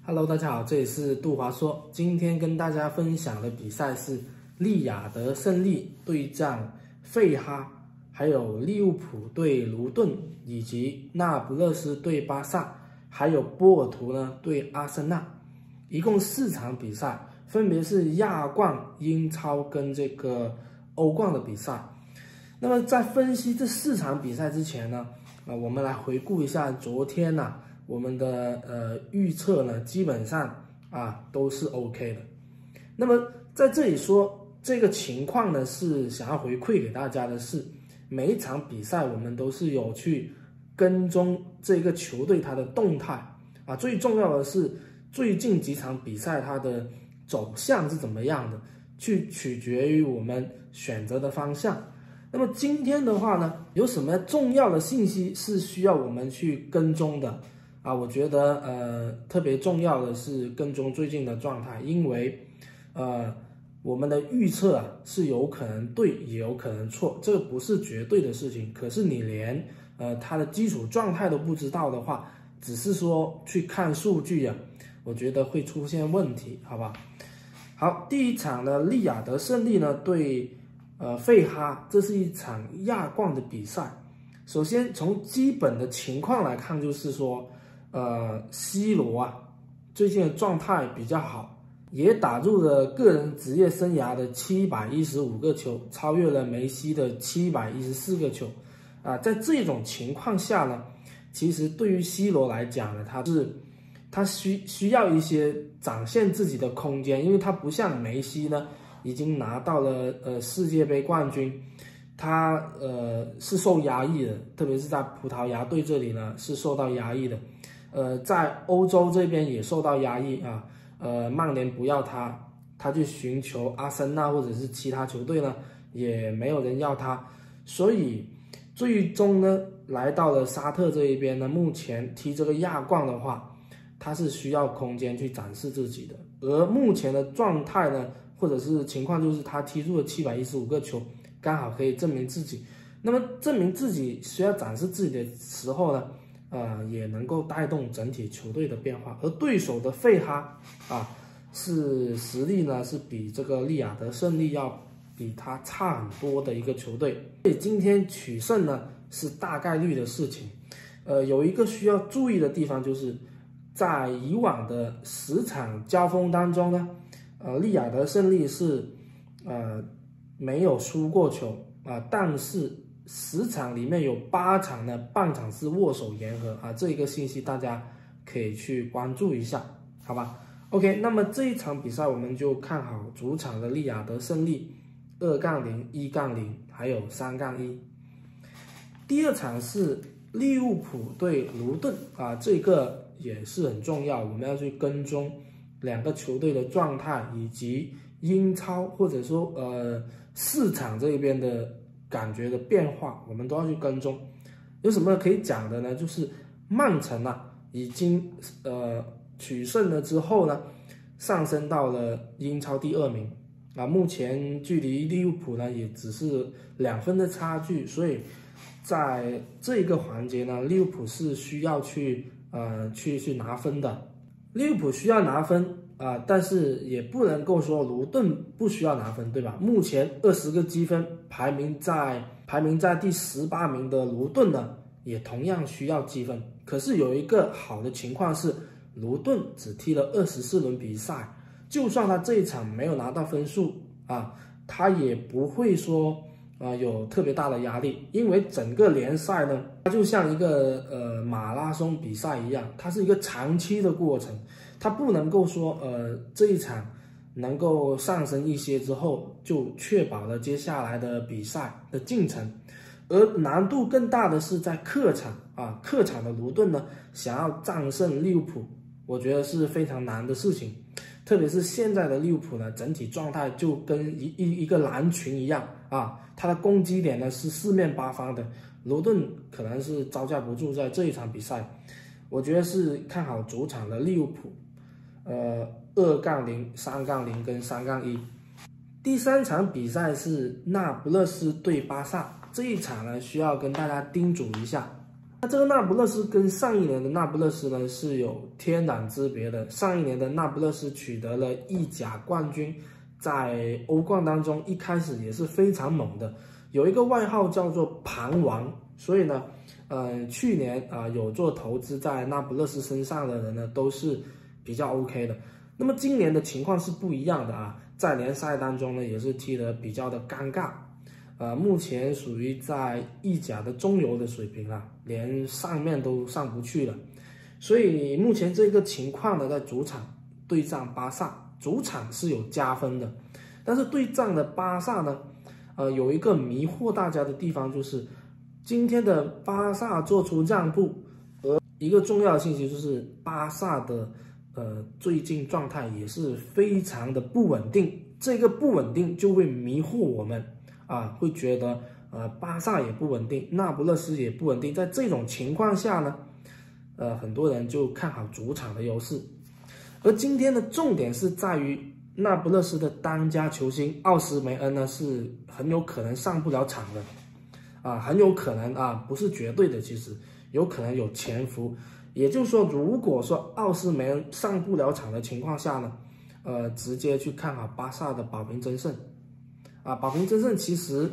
Hello， 大家好，这里是杜华说。今天跟大家分享的比赛是利雅得胜利对战费哈，还有利物浦对卢顿，以及那不勒斯对巴萨，还有波尔图呢对阿森纳，一共4场比赛，分别是亚冠、英超跟这个欧冠的比赛。那么在分析这4场比赛之前呢，我们来回顾一下昨天我们的预测呢，基本上都是 OK 的。那么在这里说这个情况呢，是想要回馈给大家的是，每一场比赛我们都是有去跟踪这个球队它的动态最重要的是最近几场比赛它的走向是怎么样的，去取决于我们选择的方向。那么今天的话呢，有什么重要的信息是需要我们去跟踪的我觉得特别重要的是跟踪最近的状态，因为我们的预测是有可能对也有可能错，这个不是绝对的事情。可是你连它的基础状态都不知道的话，只是说去看数据我觉得会出现问题，好吧？好，第一场的利雅得胜利呢对费哈，这是一场亚冠的比赛。首先从基本的情况来看，就是说C 罗最近的状态比较好，也打入了个人职业生涯的715个球，超越了梅西的714个球在这种情况下呢，其实对于 C 罗来讲呢，他需要一些展现自己的空间，因为他不像梅西呢已经拿到了世界杯冠军，他是受压抑的，特别是在葡萄牙队这里呢是受到压抑的，在欧洲这边也受到压抑曼联不要他去寻求阿森纳或者是其他球队呢也没有人要他，所以最终呢来到了沙特这一边呢，目前踢这个亚冠的话，他是需要空间去展示自己的，而目前的状态呢或者是情况就是他踢入了715个球，刚好可以证明自己。那么证明自己需要展示自己的时候呢也能够带动整体球队的变化。而对手的费哈是实力呢是比这个利雅得胜利要比他差很多的一个球队，所以今天取胜呢是大概率的事情。有一个需要注意的地方，就是在以往的10场交锋当中呢利雅得胜利是没有输过球但是10场里面有8场呢半场是握手言和这一个信息大家可以去关注一下，好吧 ？OK， 那么这一场比赛我们就看好主场的利雅得胜利2-0、1-0，还有3-1。第二场是利物浦对卢顿这个也是很重要，我们要去跟踪2个球队的状态，以及英超或者说市场这边的感觉的变化，我们都要去跟踪。有什么可以讲的呢？就是曼城已经取胜了之后呢，上升到了英超第2名目前距离利物浦呢也只是2分的差距，所以在这一个环节呢，利物浦是需要去拿分的。利物浦需要拿分但是也不能够说卢顿不需要拿分，对吧？目前20个积分，排名在第18名的卢顿呢，也同样需要积分。可是有一个好的情况是，卢顿只踢了24轮比赛，就算他这一场没有拿到分数他也不会说有特别大的压力，因为整个联赛呢，它就像一个马拉松比赛一样，它是一个长期的过程，它不能够说这一场能够上升一些之后就确保了接下来的比赛的进程。而难度更大的是在客场客场的卢顿呢，想要战胜利物浦，我觉得是非常难的事情。特别是现在的利物浦呢，整体状态就跟一个狼群一样它的攻击点呢是四面八方的，卢顿可能是招架不住在这一场比赛。我觉得是看好主场的利物浦2-0、3-0跟3-1。第3场比赛是那不勒斯对巴萨，这一场呢需要跟大家叮嘱一下那这个那不勒斯跟上一年的那不勒斯呢是有天壤之别的。上一年的那不勒斯取得了意甲冠军，在欧冠当中一开始也是非常猛的，有一个外号叫做盘王。所以呢，去年有做投资在那不勒斯身上的人呢都是比较 OK 的。那么今年的情况是不一样的啊，在联赛当中呢也是踢得比较的尴尬。目前属于在意甲的中游的水平了，连上面都上不去了。所以目前这个情况呢，在主场对战巴萨，主场是有加分的。但是对战的巴萨呢，有一个迷惑大家的地方，就是今天的巴萨做出让步，而一个重要的信息就是巴萨的最近状态也是非常的不稳定，这个不稳定就会迷惑我们。会觉得巴萨也不稳定，那不勒斯也不稳定，在这种情况下呢，很多人就看好主场的优势。而今天的重点是在于那不勒斯的当家球星奥斯梅恩呢是很有可能上不了场的，很有可能不是绝对的，其实有可能有潜伏。也就是说，如果说奥斯梅恩上不了场的情况下呢，直接去看好巴萨的保平争胜。保平争胜其实，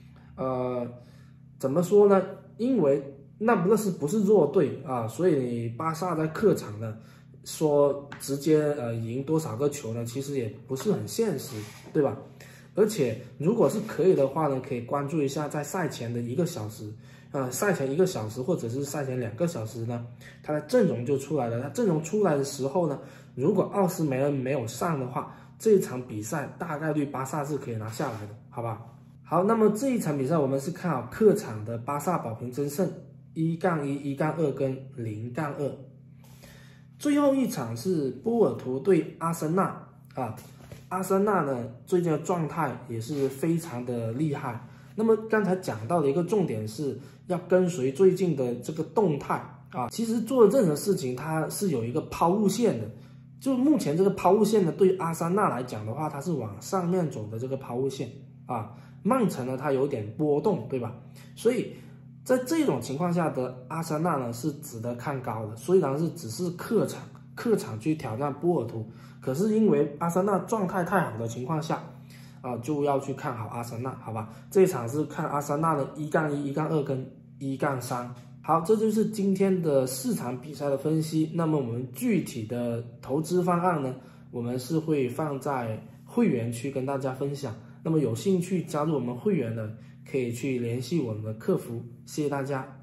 怎么说呢？因为那不勒斯不是弱队所以巴萨在客场呢，说直接赢多少个球呢，其实也不是很现实，对吧？而且如果是可以的话呢，可以关注一下在赛前的1个小时，赛前1个小时或者是赛前2个小时呢，他的阵容就出来了。他阵容出来的时候呢，如果奥斯梅恩没有上的话，这一场比赛大概率巴萨是可以拿下来的，好吧？好，那么这一场比赛我们是看好客场的巴萨保平争胜1-1、1-2跟0-2。最后一场是波尔图对阿森纳阿森纳呢最近的状态也是非常的厉害。那么刚才讲到的一个重点是要跟随最近的这个动态其实做任何事情它是有一个抛物线的。就目前这个抛物线呢，对阿森纳来讲的话，它是往上面走的这个抛物线曼城呢它有点波动，对吧？所以在这种情况下的阿森纳呢是值得看高的，虽然是只是客场去挑战波尔图，可是因为阿森纳状态太好的情况下就要去看好阿森纳，好吧？这一场是看阿森纳的1-1、1-2跟1-3。好，这就是今天的4场比赛的分析。那么我们具体的投资方案呢，我们是会放在会员区跟大家分享。那么有兴趣加入我们会员的，可以去联系我们的客服。谢谢大家。